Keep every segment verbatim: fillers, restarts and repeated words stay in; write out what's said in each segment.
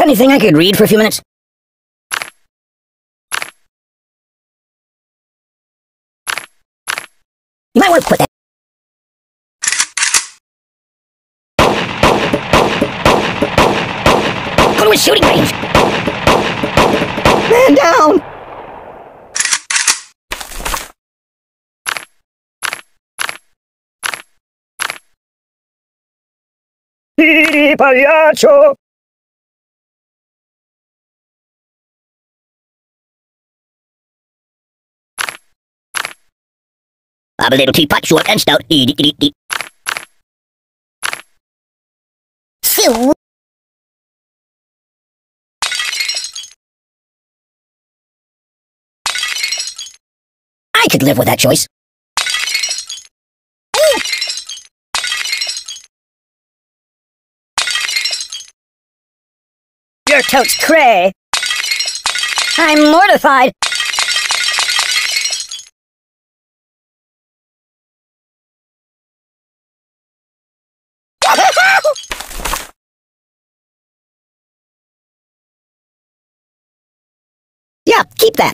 got anything I could read for a few minutes? You might want to quit that. Go to a shooting range! Man down! Piri pagliaccio! I'm a little teapot, short and stout. Eat, eat, eat, eat. So. I could live with that choice. You're totes cray. I'm mortified. Yeah, keep that.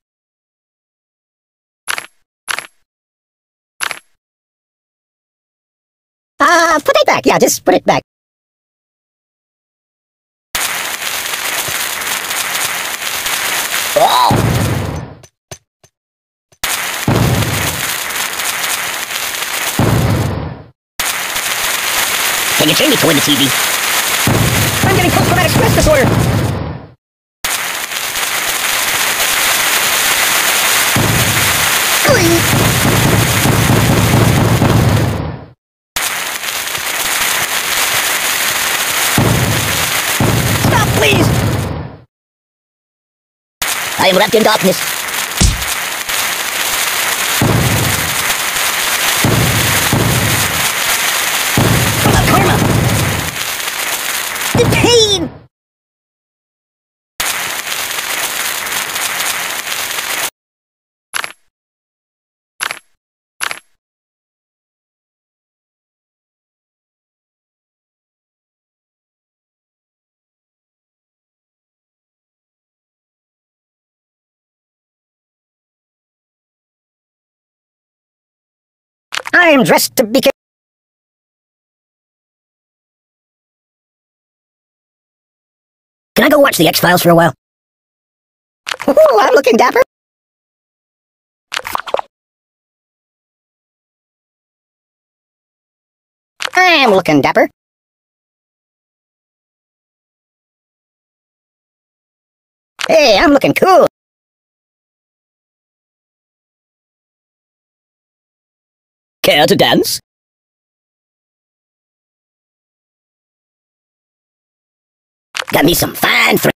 Uh, put it back. Yeah, just put it back. Oh! Can you change me toward the T V? I'm getting post-traumatic stress disorder! Stop, please! I am wrapped in darkness. What about karma? The pain! I am dressed to be killed. Can I go watch the X-Files for a while? Ooh, I'm looking dapper. I am looking dapper. Hey, I'm looking cool. Care to dance? Got me some fine friends.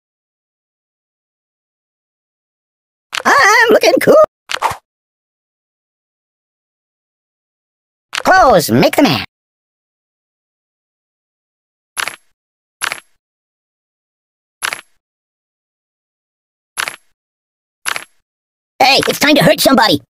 I'm looking cool. Clothes make the man. Hey, it's time to hurt somebody.